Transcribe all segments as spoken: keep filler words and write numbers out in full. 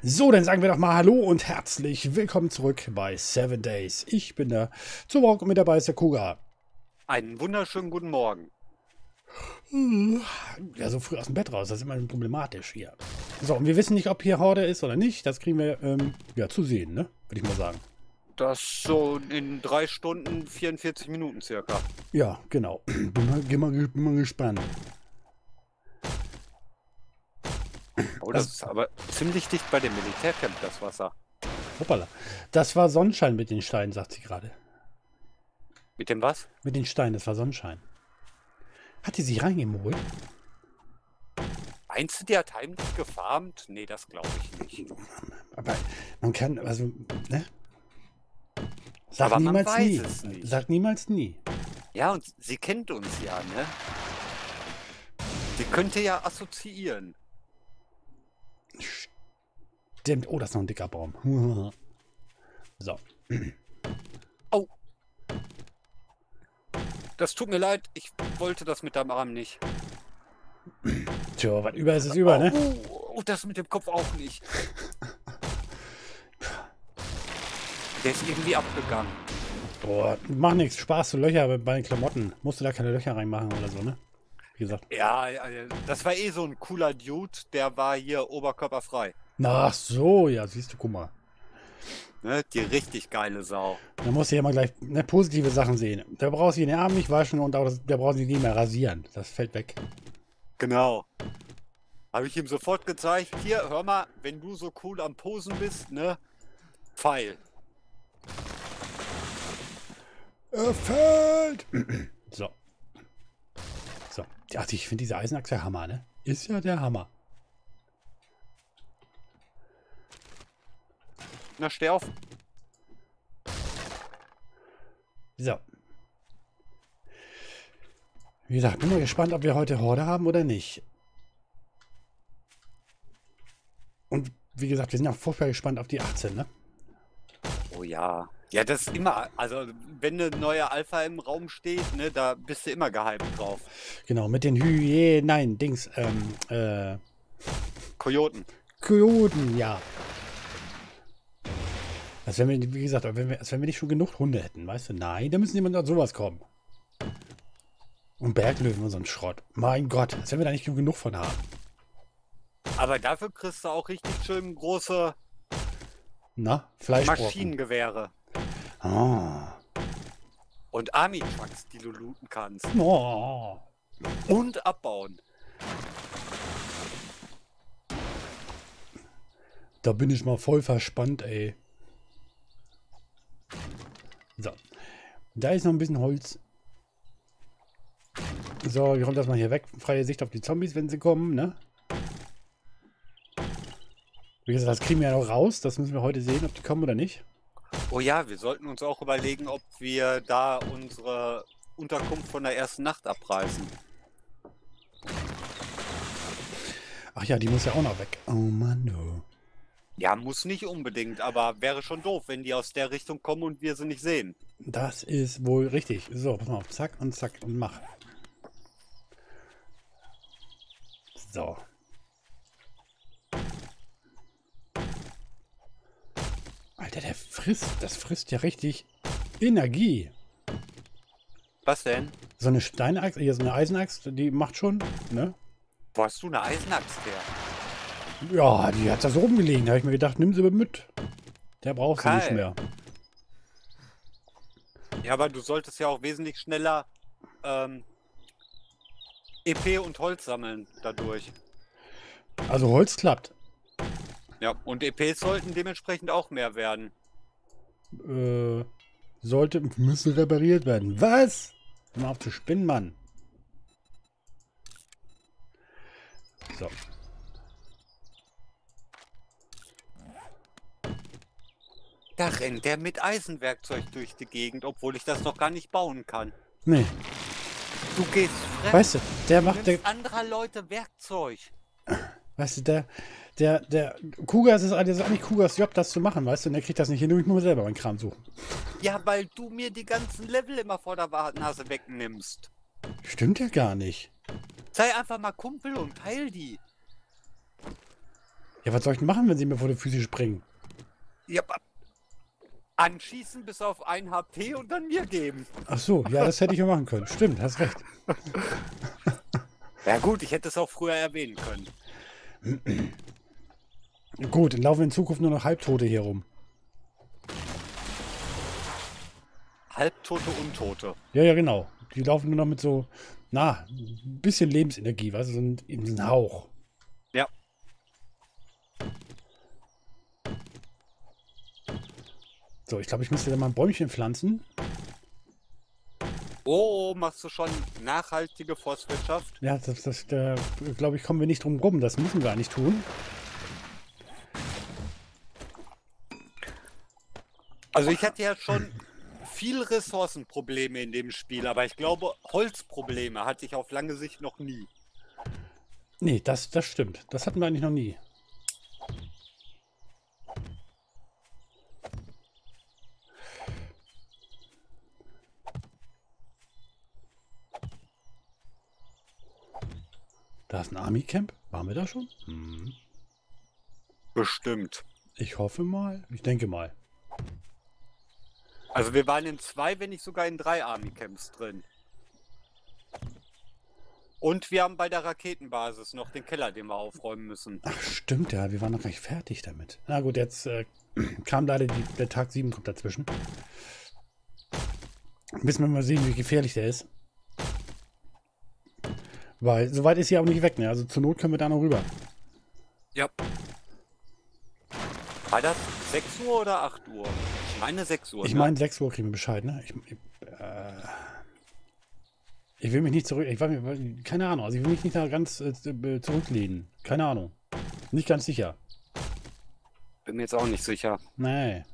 So, dann sagen wir doch mal Hallo und herzlich willkommen zurück bei Seven Days. Ich bin der Zumok und mit dabei ist der Kuga. Einen wunderschönen guten Morgen. Ja, so früh aus dem Bett raus, das ist immer problematisch hier. So, und wir wissen nicht, ob hier Horde ist oder nicht. Das kriegen wir ähm, ja zu sehen, ne? Würde ich mal sagen. Das so in drei Stunden, vierundvierzig Minuten circa. Ja, genau. Bin mal, bin mal, bin mal gespannt. Oh, das ist aber ziemlich dicht bei dem Militärcamp, das Wasser. Hoppala. Das war Sonnenschein mit den Steinen, sagt sie gerade. Mit dem was? Mit den Steinen, das war Sonnenschein. Hat die sich reingemolt? Meinst du, die hat heimlich gefarmt? Nee, das glaube ich nicht. Aber man kann, also, ne? Sag Aber man niemals weiß nie. es nicht. Sag niemals nie. Ja, und sie kennt uns ja, ne? Sie könnte ja assoziieren. Stimmt. Oh, das ist noch ein dicker Baum. So. Oh. Das tut mir leid, ich wollte das mit deinem Arm nicht. Tja, was über ist es über, ne? Oh, das mit dem Kopf auch nicht. Der ist irgendwie abgegangen. Boah, mach nichts. Spaß zu Löcher bei den Klamotten. Musst du da keine Löcher reinmachen oder so, ne? Wie gesagt. Ja, ja, das war eh so ein cooler Dude, der war hier oberkörperfrei. Ach so, ja, siehst du, guck mal. Ne, die richtig geile Sau. Da musst du ja mal gleich ne, positive Sachen sehen. Da brauchst du den Arm nicht waschen und auch das, da brauchst du nicht mehr rasieren. Das fällt weg. Genau. Habe ich ihm sofort gezeigt. Hier, hör mal, wenn du so cool am Posen bist, ne? Pfeil. Er fällt! So. So. Also ich finde diese Eisenachse Hammer, ne? Ist ja der Hammer. Na, steh auf. So. Wie gesagt, bin mal gespannt, ob wir heute Horde haben oder nicht. Und wie gesagt, wir sind auch furchtbar gespannt auf die achtzehn, ne? Oh ja. Ja, das ist immer, also wenn eine neue Alpha im Raum steht, ne, da bist du immer gehypt drauf. Genau, mit den Hyä, nein, Dings, ähm, äh, Kojoten. Kojoten, ja. Als wenn wir, wie gesagt, als wenn wir, als wenn wir nicht schon genug Hunde hätten, weißt du? Nein, da müssen jemand an sowas kommen. Und Berglöwen und so ein Schrott. Mein Gott, als wenn wir da nicht genug von haben. Aber dafür kriegst du auch richtig schön große Na, Fleischbrocken. Maschinengewehre. Ah. Und Army-Trucks, die du looten kannst. Oh. Und abbauen. Da bin ich mal voll verspannt, ey. So. Da ist noch ein bisschen Holz. So, wir räumen das mal hier weg. Freie Sicht auf die Zombies, wenn sie kommen, ne? Wie gesagt, das kriegen wir ja noch raus. Das müssen wir heute sehen, ob die kommen oder nicht. Oh ja, wir sollten uns auch überlegen, ob wir da unsere Unterkunft von der ersten Nacht abreißen. Ach ja, die muss ja auch noch weg. Oh Mann, du. Ja, muss nicht unbedingt, aber wäre schon doof, wenn die aus der Richtung kommen und wir sie nicht sehen. Das ist wohl richtig. So, pass mal auf. Zack und zack und mach. So. Alter, der frisst, das frisst ja richtig Energie. Was denn? So eine Steinachse, hier so eine Eisenachse, die macht schon, ne? Wo hast du eine Eisenaxt her? Ja, die hat da so rumgelegen. Da habe ich mir gedacht, nimm sie mit. Der braucht sie Okay. nicht mehr. Ja, aber du solltest ja auch wesentlich schneller ähm, E P und Holz sammeln dadurch. Also Holz klappt. Ja, und E Ps sollten dementsprechend auch mehr werden. Äh, sollte, müssen repariert werden. Was? Hör mal auf zu spinnen, Mann. So. Da rennt der mit Eisenwerkzeug durch die Gegend, obwohl ich das noch gar nicht bauen kann. Nee. Du gehst fremd. Weißt du, der Du macht der. nimmst anderer Leute Werkzeug. Weißt du, der. Der, der. Kugas ist, das ist eigentlich Kugas Job, das zu machen, weißt du? Und der kriegt das nicht hin, ich muss selber meinen Kram suchen. Ja, weil du mir die ganzen Level immer vor der Nase wegnimmst. Stimmt ja gar nicht. Sei einfach mal Kumpel und teil die. Ja, was soll ich denn machen, wenn sie mir vor die Füße springen? Ja, anschießen bis auf ein H P und dann mir geben. Ach so, ja, das hätte ich ja machen können. Stimmt, hast recht. Ja gut, ich hätte es auch früher erwähnen können. Gut, dann laufen in Zukunft nur noch Halbtote hier rum. Halbtote, Untote. Ja, ja, genau. Die laufen nur noch mit so, na, ein bisschen Lebensenergie, weißt du, so ein, eben so ein Hauch. Ja. So, ich glaube, ich müsste da mal ein Bäumchen pflanzen. Oh, machst du schon nachhaltige Forstwirtschaft? Ja, das, das, da, glaube ich, kommen wir nicht drum rum. Das müssen wir eigentlich tun. Also ich hatte ja schon viel Ressourcenprobleme in dem Spiel, aber ich glaube, Holzprobleme hatte ich auf lange Sicht noch nie. Nee, das, das stimmt. Das hatten wir eigentlich noch nie. Da ist ein Army-Camp. Waren wir da schon? Hm. Bestimmt. Ich hoffe mal. Ich denke mal. Also wir waren in zwei, wenn nicht sogar in drei Army-Camps drin. Und wir haben bei der Raketenbasis noch den Keller, den wir aufräumen müssen. Ach, stimmt ja. Wir waren noch gar nicht fertig damit. Na gut, jetzt äh, kam leider die, der Tag sieben kommt dazwischen. Müssen wir mal sehen, wie gefährlich der ist. Weil so weit ist sie auch nicht weg, ne? Also zur Not können wir da noch rüber. Ja. War das sechs Uhr oder acht Uhr? Ich meine sechs Uhr. Ich ne? meine, sechs Uhr kriegen wir Bescheid, ne? Ich, ich, äh, ich will mich nicht zurück... Ich, weiß- keine Ahnung. Also ich will mich nicht da ganz äh, zurücklehnen. Keine Ahnung. Nicht ganz sicher. Bin mir jetzt auch nicht sicher. Nee.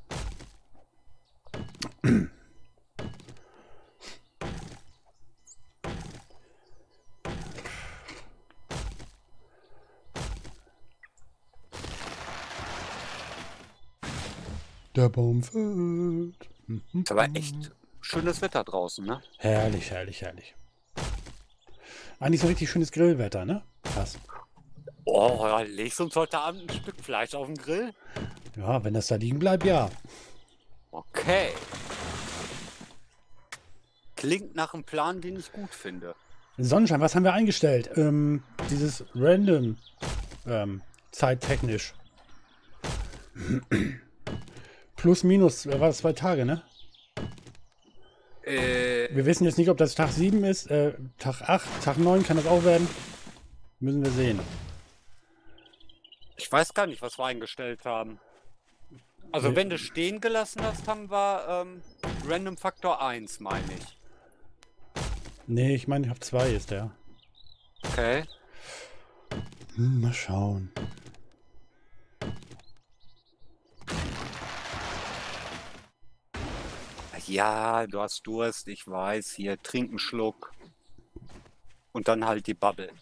Der Baum fällt. Ist aber echt schönes Wetter draußen, ne? Herrlich, herrlich, herrlich. Eigentlich so richtig schönes Grillwetter, ne? Fast. Oh, ja, legst du uns heute Abend ein Stück Fleisch auf den Grill? Ja, wenn das da liegen bleibt, ja. Okay. Klingt nach einem Plan, den ich gut finde. Sonnenschein, was haben wir eingestellt? Ähm, dieses Random. Ähm, zeittechnisch. Plus, minus, war das zwei Tage, ne? Äh, Wir wissen jetzt nicht, ob das Tag sieben ist, äh, Tag acht, Tag neun kann das auch werden. Müssen wir sehen. ich weiß gar nicht, was wir eingestellt haben. Also Nee. wenn du stehen gelassen hast, haben wir ähm, Random Faktor eins, meine ich. Nee, ich meine, ich habe zwei ist der. Okay. Hm, mal schauen. Ja, du hast Durst, ich weiß. Hier, trink einen Schluck. Und dann halt die Bubble.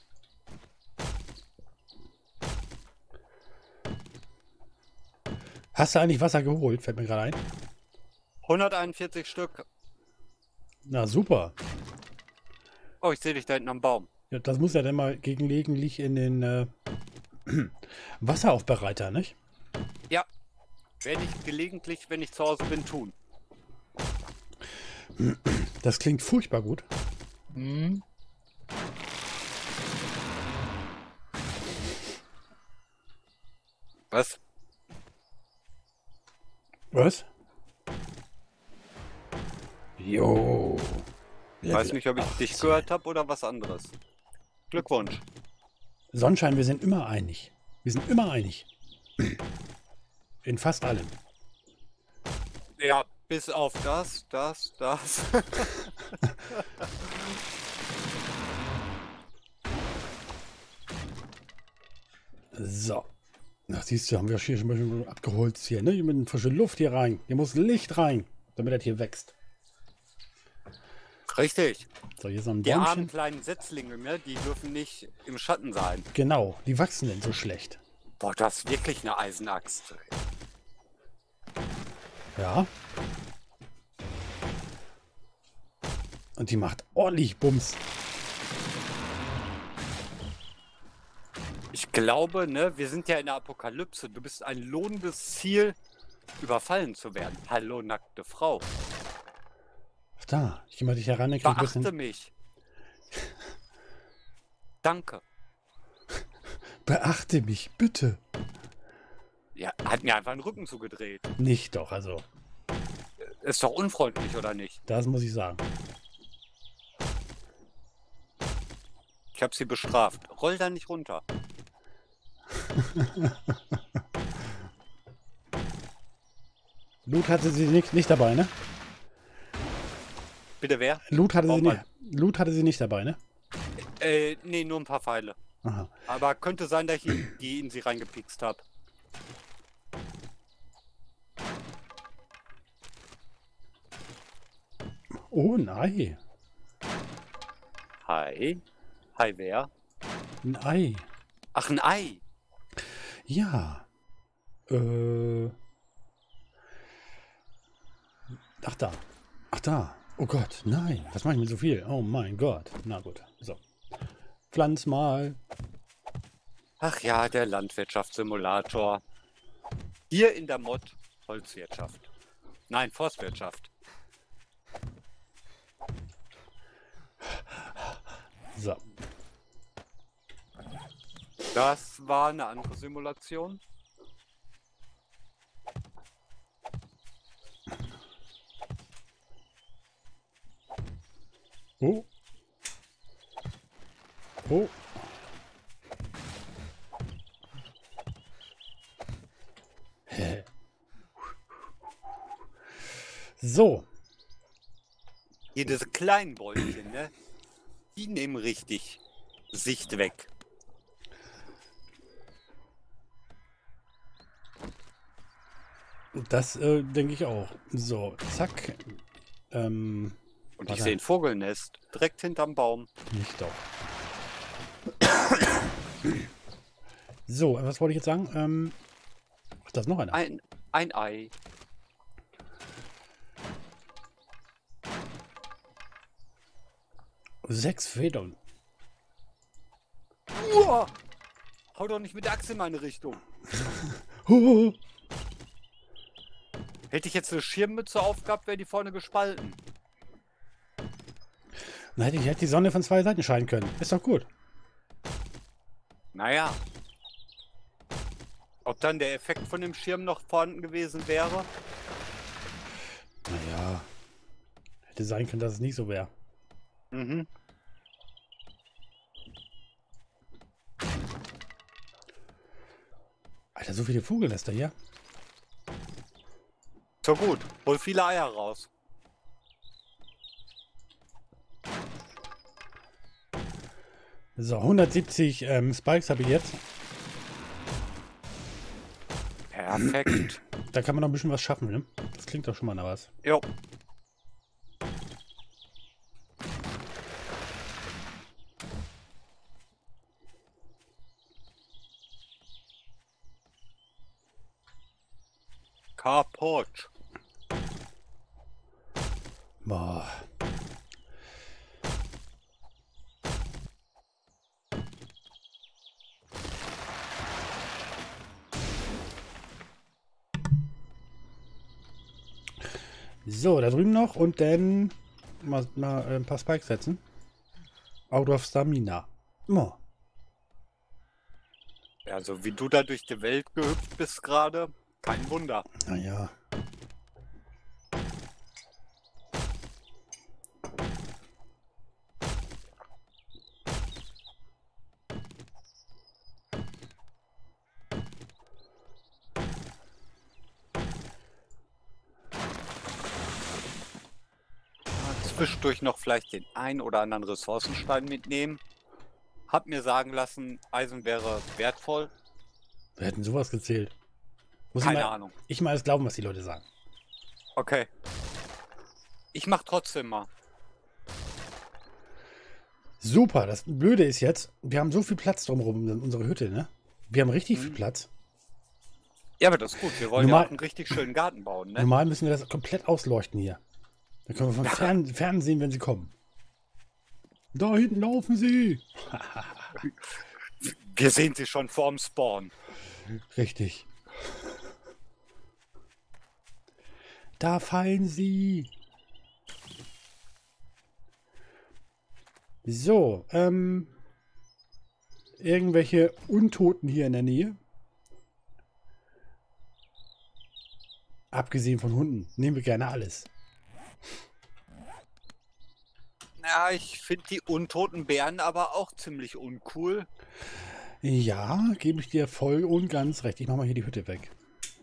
Hast du eigentlich Wasser geholt? Fällt mir gerade ein. hunderteinundvierzig Stück. Na super. Oh, ich sehe dich da hinten am Baum. Ja, das muss ja dann mal gelegentlich in den äh, Wasseraufbereiter, nicht? Ja, werde ich gelegentlich, wenn ich zu Hause bin, tun. Das klingt furchtbar gut. Was? Was? Jo. Ich weiß nicht, ob ich dich gehört habe oder was anderes. Glückwunsch. Sonnenschein, wir sind immer einig. Wir sind immer einig. In fast allem. Ja, bis auf das, das, das. So. Na, siehst du, haben wir hier schon mal abgeholzt hier, ne? Mit frische Luft hier rein. Hier muss Licht rein, damit das hier wächst. Richtig. So, hier so ein Die armen Bäumchen. kleinen Setzlinge, ne, die dürfen nicht im Schatten sein. Genau, die wachsen denn so schlecht. Boah, das ist wirklich eine Eisenaxt. Ja. Und die macht ordentlich Bums. Ich Ich glaube, ne, wir sind ja in der Apokalypse. Du bist ein lohnendes Ziel, überfallen zu werden. Hallo, nackte Frau. Ach da, ich geh mal dich heran, dann krieg ich ein Beachte bisschen... mich. Danke. Beachte mich, bitte. Ja, hat mir einfach den Rücken zugedreht. Nicht doch, also. Ist doch unfreundlich, oder nicht? Das muss ich sagen. Ich habe sie bestraft. Roll da nicht runter. Loot hatte sie nicht, nicht dabei, ne? Bitte wer? Loot hatte, sie Baummann. nicht, Loot hatte sie nicht dabei, ne? Äh, nee, nur ein paar Pfeile. Aha. Aber könnte sein, dass ich die in sie reingepikst habe. Oh, ein Ei. Hi. Hi, wer? Ein Ei. Ach, ein Ei. Ja. Äh. Ach da. Ach da. Oh Gott, nein. Was mache ich mit so viel? Oh mein Gott. Na gut. So. Pflanz mal. Ach ja, der Landwirtschaftssimulator. Hier in der Mod Holzwirtschaft. Nein, Forstwirtschaft. So. Das war eine andere Simulation. Oh. Oh. Hä? So. Hier diese kleinen Bäumchen, ne? Die nehmen richtig Sicht weg. Das äh, denke ich auch. So, zack. Ähm, Und ich warte. sehe ein Vogelnest direkt hinterm Baum. Nicht doch. So, was wollte ich jetzt sagen? Ähm, ach, da ist noch einer. Ein, ein Ei. Sechs Federn. Uah! Hau doch nicht mit der Axt in meine Richtung. Huh. Hätte ich jetzt eine Schirmmütze aufgehabt, wäre die vorne gespalten. Dann hätte ich hätte die Sonne von zwei Seiten scheinen können. Ist doch gut. Naja. Ob dann der Effekt von dem Schirm noch vorhanden gewesen wäre? Naja. Hätte sein können, dass es nicht so wäre. Mhm. Alter, so viele Vogelnester hier. So gut. Hol viele Eier raus. So, hundertsiebzig ähm, Spikes habe ich jetzt. Perfekt. Da kann man noch ein bisschen was schaffen, ne? Das klingt doch schon mal nach was. Jo. Kaputt. Boah. So, da drüben noch und dann mal, mal ein paar Spikes setzen. Out of Stamina. Oh. Ja, so wie du da durch die Welt gehüpft bist gerade, kein Wunder. Naja. Zwischendurch noch vielleicht den ein oder anderen Ressourcenstein mitnehmen. Hab mir sagen lassen, Eisen wäre wertvoll. Wir hätten sowas gezählt. Muss Keine ich mal, Ahnung. Ich mal alles glauben, was die Leute sagen. Okay. Ich mach trotzdem mal. Super, das Blöde ist jetzt, wir haben so viel Platz drumherum in unserer Hütte, ne? Wir haben richtig Mhm. viel Platz. Ja, aber das ist gut. Wir wollen Normal- ja auch einen richtig schönen Garten bauen, ne? Normal müssen wir das komplett ausleuchten hier. Dann können wir von fern, fern sehen, wenn sie kommen. Da hinten laufen sie. Wir sehen sie schon vorm Spawn. Richtig. Da fallen sie. So, ähm... irgendwelche Untoten hier in der Nähe. Abgesehen von Hunden. Nehmen wir gerne alles. Ja, ich finde die untoten Bären aber auch ziemlich uncool. Ja, gebe ich dir voll und ganz recht. Ich mache mal hier die Hütte weg.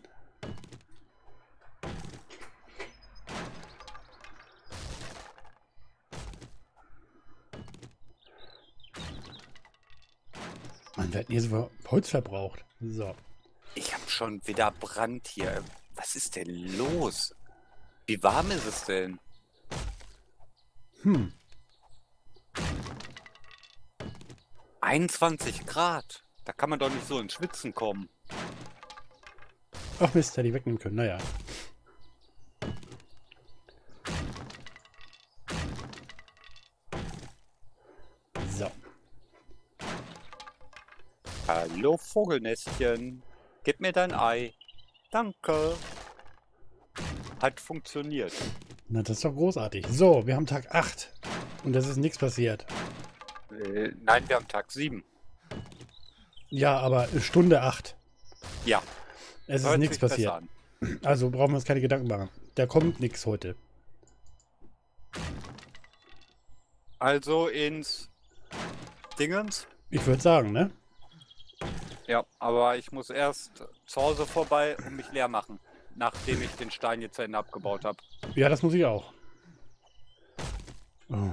Man wird hier so Holz verbraucht. So. Ich habe schon wieder Brand hier. Was ist denn los? Wie warm ist es denn? Hm. einundzwanzig Grad. Da kann man doch nicht so ins Schwitzen kommen. Ach Mist, hätte ich wegnehmen können. Naja. So. Hallo Vogelnestchen. Gib mir dein Ei. Danke. Hat funktioniert. Na, das ist doch großartig. So, wir haben Tag acht. Und es ist nichts passiert. Äh, nein, wir haben Tag sieben. Ja, aber Stunde acht. Ja. Es ist hört nichts sich besser passiert. an. Also brauchen wir uns keine Gedanken machen. Da kommt nichts heute. Also ins Dingens. Ich würde sagen, ne? Ja, aber ich muss erst zu Hause vorbei und mich leer machen, nachdem ich den Stein jetzt zu Ende abgebaut habe. Ja, das muss ich auch. Oh.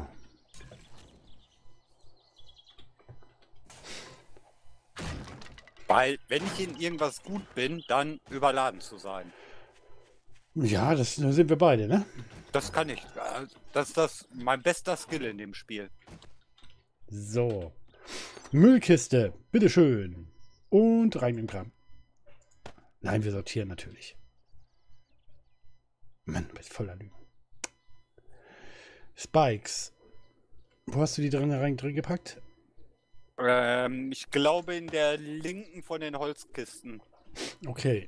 Weil, wenn ich in irgendwas gut bin, dann überladen zu sein. Ja, das da sind wir beide, ne? Das kann ich. Das ist das mein bester Skill in dem Spiel. So. Müllkiste, bitteschön. Und rein in den Kram. Nein, wir sortieren natürlich. Mann, du bist voller Lügen. Spikes. Wo hast du die drin rein drin gepackt? Ähm, ich glaube in der linken von den Holzkisten. Okay.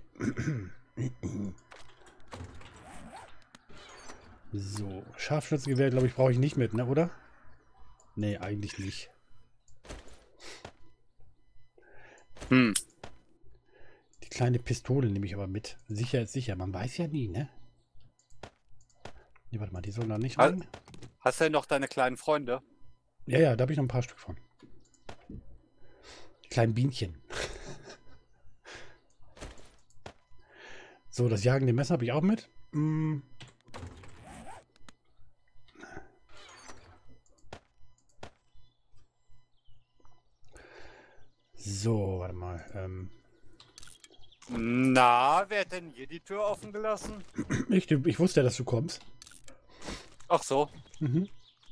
So, Scharfschützengewehr, glaube ich, brauche ich nicht mit, ne, oder? Nee, eigentlich nicht. Hm. Die kleine Pistole nehme ich aber mit. Sicher ist sicher, man weiß ja nie, ne? Nee, warte mal, die sollen da nicht rein. Hast du denn noch deine kleinen Freunde? Ja, ja, da habe ich noch ein paar Stück von. Die kleinen Bienchen. So, das jagende Messer habe ich auch mit. Hm. So, warte mal. Ähm, Na, wer hat denn hier die Tür offen gelassen? ich, ich wusste ja, dass du kommst. Ach so. Mhm.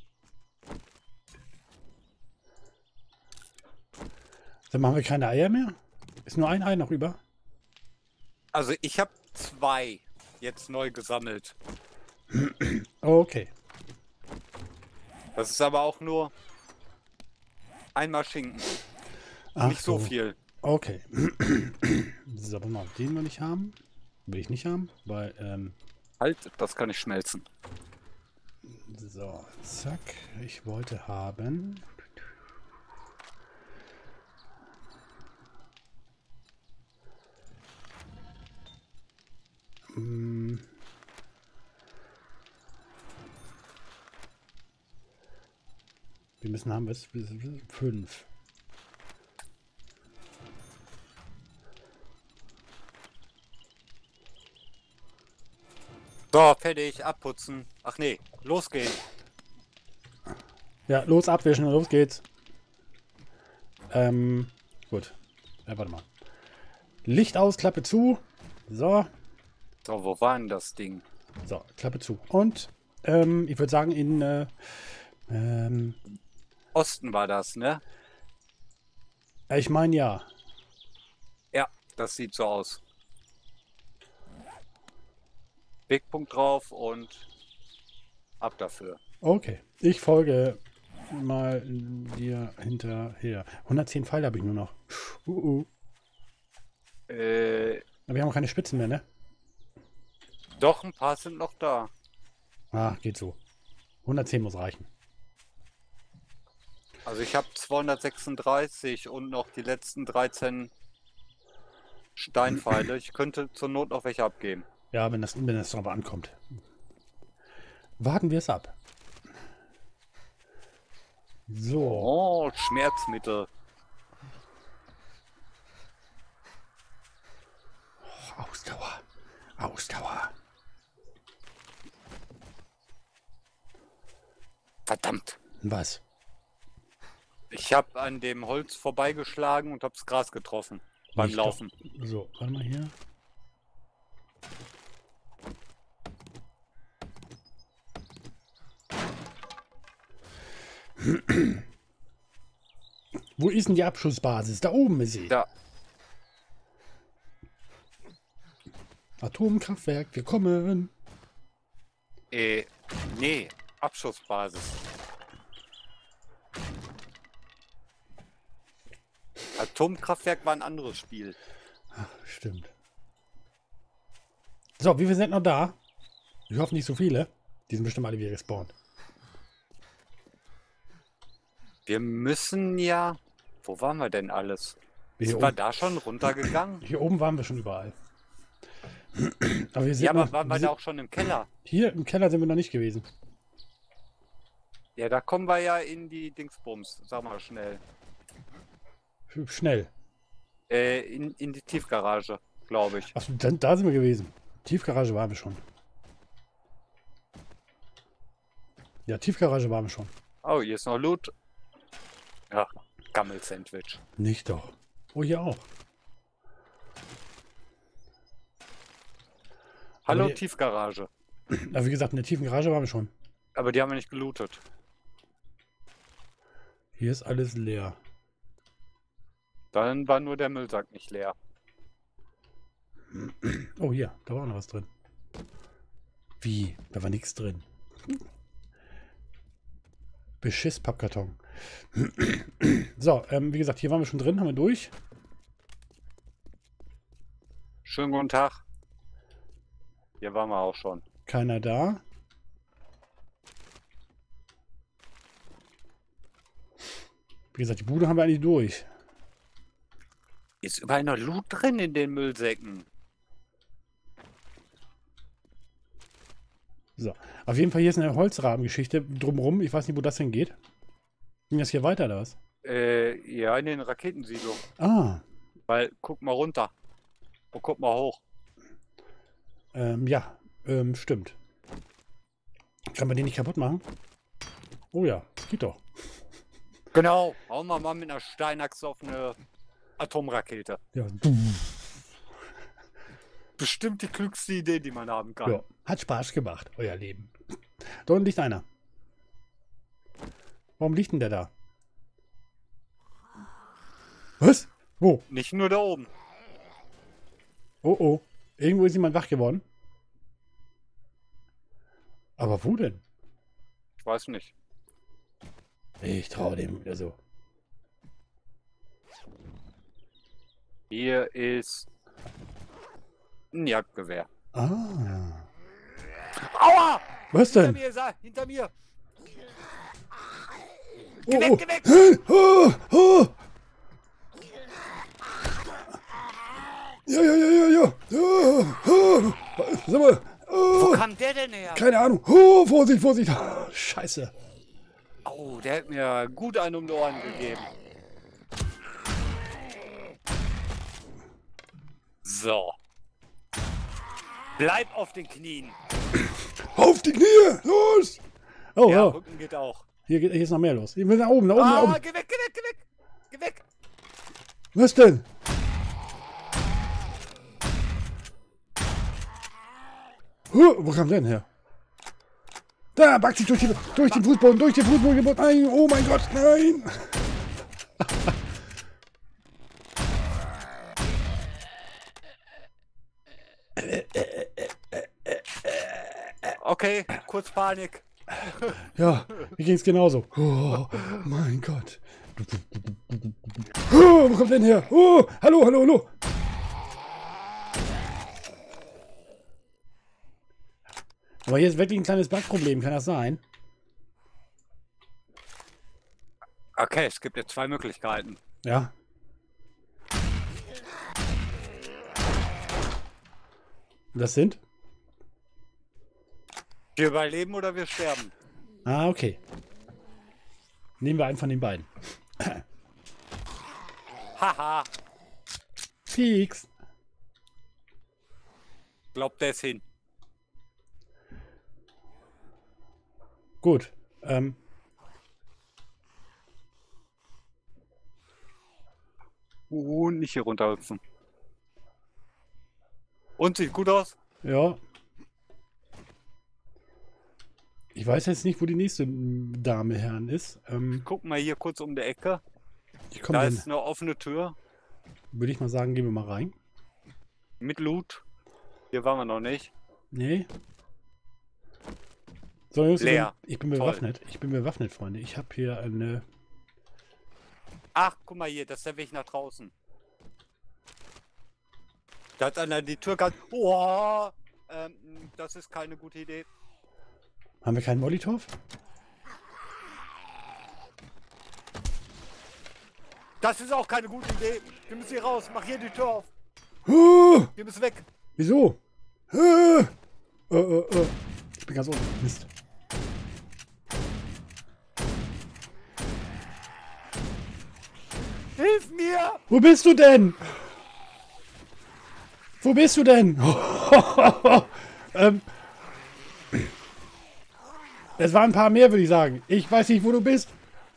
Dann machen wir keine Eier mehr? Ist nur ein Ei noch über? Also ich habe zwei jetzt neu gesammelt. Okay. Das ist aber auch nur einmal Schinken. Ach Nicht so viel. Okay. So, warte mal, den will ich haben. Will ich nicht haben, weil, ähm, Halt, das kann ich schmelzen. so, zack. Ich wollte haben. Hm. Wir müssen haben bis fünf. So, fertig, abputzen. Ach nee, losgehen. Ja, los abwischen, los geht's. Ähm, gut. Ja, warte mal. Licht aus, Klappe zu. So, So, wo war denn das Ding? so, Klappe zu. Und, ähm, ich würde sagen, in, äh, ähm, Osten war das, ne? ich meine ja. Ja, das sieht so aus. Wegpunkt drauf und ab dafür. Okay, ich folge. mal dir hinterher. hundertzehn Pfeile habe ich nur noch. Uh, uh. Äh, Aber wir haben keine Spitzen mehr, ne? doch, ein paar sind noch da. Ah, geht so. hundertzehn muss reichen. Also ich habe zweihundertsechsunddreißig und noch die letzten dreizehn Steinpfeile. Ich könnte zur Not noch welche abgeben. Ja, wenn das, wenn das drauf ankommt. Warten wir es ab. So. Oh, Schmerzmittel. Oh, Ausdauer. Ausdauer. Verdammt. Was? Ich habe an dem Holz vorbeigeschlagen und habe das Gras getroffen beim Nicht Laufen. Doch. So, warte mal hier. Wo ist denn die Abschussbasis? Da oben ist sie. Da. Atomkraftwerk, wir kommen. Äh, nee, Abschussbasis. Atomkraftwerk war ein anderes Spiel. Ach, stimmt. So, wie viele sind noch da? Ich hoffe nicht so viele. Die sind bestimmt alle wieder gespawnt. Wir müssen ja... Wo waren wir denn alles? Hier Sind wir oben, da schon runtergegangen? hier oben waren wir schon überall. Aber wir sind Ja, aber noch, waren wir wir da sind, auch schon im Keller? hier im Keller sind wir noch nicht gewesen. Ja, da kommen wir ja in die Dingsbums. Sag mal schnell. Schnell. Äh, in, in die Tiefgarage, glaube ich. Achso, dann, da sind wir gewesen. Tiefgarage waren wir schon. Ja, Tiefgarage waren wir schon. Oh, hier ist noch Loot. Ja, Gammel-Sandwich. Nicht doch. Oh, hier auch. Hallo, Aber die- Tiefgarage. Aber wie gesagt, in der tiefen Garage waren wir schon. Aber die haben wir nicht gelootet. Hier ist alles leer. Dann war nur der Müllsack nicht leer. Oh, hier, da war noch was drin. Wie? Da war nichts drin. Beschiss Pappkarton. So, ähm, wie gesagt, hier waren wir schon drin, haben wir durch. Schönen guten Tag. Hier waren wir auch schon. Keiner da. Wie gesagt, die Bude haben wir eigentlich durch. Ist überall noch Loot drin in den Müllsäcken. So, auf jeden Fall hier ist eine Holzrabengeschichte drumrum. Ich weiß nicht, wo das hingeht. Ging das hier weiter, oder was? Äh, ja, in den Raketensilo. Ah, Weil, guck mal runter. Und guck mal hoch. ähm, ja, ähm, stimmt. Kann man den nicht kaputt machen? Oh ja, geht doch. Genau. Hauen wir mal mit einer Steinachse auf eine Atomrakete. Ja, Bestimmt die klügste Idee, die man haben kann. ja, hat Spaß gemacht, euer Leben. Da unten liegt einer. Warum liegt denn der da? Was? Wo? Nicht nur da oben. Oh oh. Irgendwo ist jemand wach geworden. Aber wo denn? Ich weiß nicht. Ich traue dem wieder so. Hier ist ein Jagdgewehr. Ah. Aua! Was Hinter denn? mir, Sa hinter mir! Oh, Geh weg, oh. geh weg! Oh, oh. Ja, ja, ja, ja, ja. Oh, oh. Sag mal. Wo Oh. kam der denn her? Keine Ahnung. Oh, Vorsicht, Vorsicht. Oh, Scheiße. Oh, der hat mir gut einen um die Ohren gegeben. So. Bleib auf den Knien. Auf die Knie. Los. Oh, Ja, oh. Rücken geht auch. Hier, geht, hier ist noch mehr los. Ich will nach oben, nach oben, nach Ah, oben. geh weg, geh weg, geh weg! Geh weg! Was denn? Huh, wo kam der denn her? Da, backt sich durch, die, durch den Fußboden, durch den Fußboden. Nein, oh mein Gott, nein. Okay, kurz Panik. Ja, Mir ging es genauso. Oh, mein Gott. Oh, wo kommt denn her? Oh, hallo, hallo, hallo. Aber hier ist wirklich ein kleines Bugproblem, kann das sein? Okay, es gibt jetzt zwei Möglichkeiten. Ja. Das sind? Wir überleben oder wir sterben. Ah, okay. Nehmen wir einen von den beiden. Haha. Pieks. Glaubt der ist hin. Gut. Ähm. Uh, nicht hier runterhüpfen. Und sieht gut aus? Ja. Ich weiß jetzt nicht, wo die nächste Dame Herrn ist. Ähm, Guck mal hier kurz um die Ecke. ich komme Da dann. ist eine offene Tür Würde ich mal sagen, gehen wir mal rein. mit Loot. Hier waren wir noch nicht. Nee. So, Jungs, Leer. ich bin Toll. bewaffnet. Ich bin bewaffnet, Freunde. Ich habe hier eine. Ach, guck mal hier, das ist der Weg nach draußen. Da hat einer die Tür ganz. Oh, ähm, das ist keine gute Idee. Haben wir keinen Molotov? Das ist auch keine gute Idee. Wir müssen hier raus. Mach hier die Tür auf. Oh, Wir müssen weg. wieso? Äh, äh, äh, äh. Ich bin ganz unten. Mist. Hilf mir! Wo bist du denn? Wo bist du denn? ähm, es waren ein paar mehr, würde ich sagen. Ich weiß nicht, wo du bist.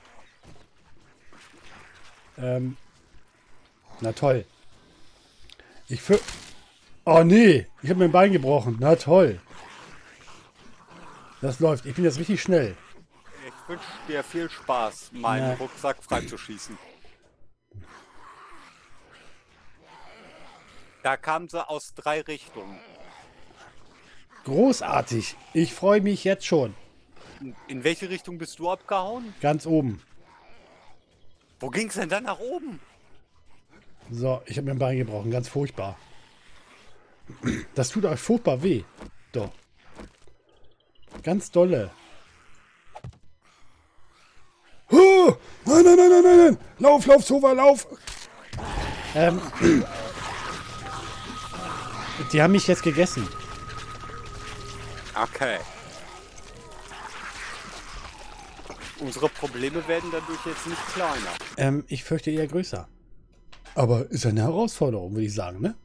Ähm, na toll. Ich für... Oh nee, ich habe mir ein Bein gebrochen. Na toll. Das läuft. Ich bin jetzt richtig schnell. Ich wünsche dir viel Spaß, meinen Ja. Rucksack freizuschießen. Da kamen sie aus drei Richtungen. Großartig. Ich freue mich jetzt schon. In- In welche Richtung bist du abgehauen? Ganz oben. Wo ging's denn dann nach oben? So, ich habe mir ein Bein gebrochen. Ganz furchtbar. Das tut euch furchtbar weh. Doch. Ganz dolle. Oh, nein, nein, nein, nein, nein, nein. Lauf, lauf, Sova, lauf. Ähm, die haben mich jetzt gegessen. Okay. Unsere Probleme werden dadurch jetzt nicht kleiner. Ähm, ich fürchte eher größer. Aber ist eine Herausforderung, würde ich sagen, ne?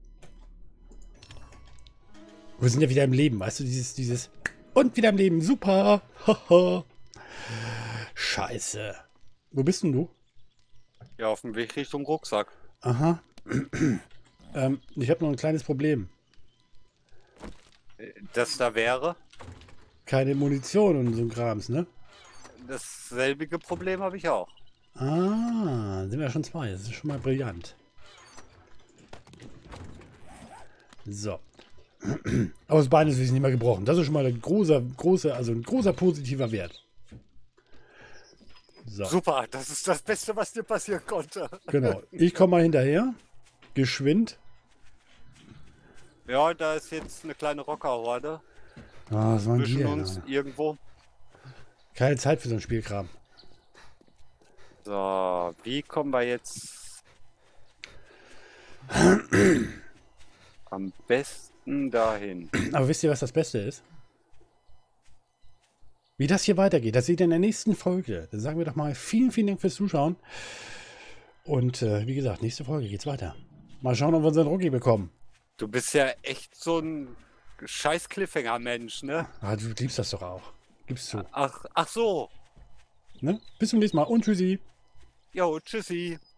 Wir sind ja wieder im Leben, weißt du, dieses, dieses... Und wieder im Leben, super. Haha. Scheiße. Wo bist denn du? Ja, auf dem Weg Richtung Rucksack. Aha. ähm, ich habe noch ein kleines Problem. Das da wäre. Keine Munition und so ein Krams, ne? Dasselbige Problem habe ich auch. Ah, sind wir schon zwei. Das ist schon mal brillant. So. Aber das Bein ist wirklich nicht mehr gebrochen. Das ist schon mal ein großer, großer, also ein großer positiver Wert. So, Super, das ist das Beste, was dir passieren konnte. genau. Ich komme mal hinterher. Geschwind. Ja, da ist jetzt eine kleine Rockerhorde Ah, was waren die zwischen denn? uns irgendwo. Keine Zeit für so ein Spielkram. So, wie kommen wir jetzt am besten dahin? Aber wisst ihr, was das Beste ist? Wie das hier weitergeht, das seht ihr in der nächsten Folge. Dann sagen wir doch mal vielen, vielen Dank fürs Zuschauen. Und äh, wie gesagt, nächste Folge geht's weiter. Mal schauen, ob wir unseren Rookie bekommen. Du bist ja echt so ein scheiß Cliffhanger-Mensch, ne? Ah, du liebst das doch auch. Gibst zu. Ach, ach so. Ne? Bis zum nächsten Mal und tschüssi. Jo, tschüssi.